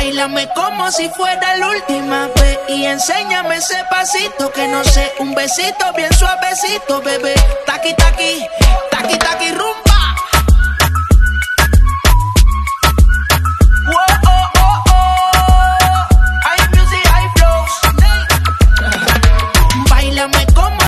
Báilame como si fuera la última vez y enséñame ese pasito que no sé, un besito bien suavecito, bebé. Taqui, taqui, taqui, taqui, rumba.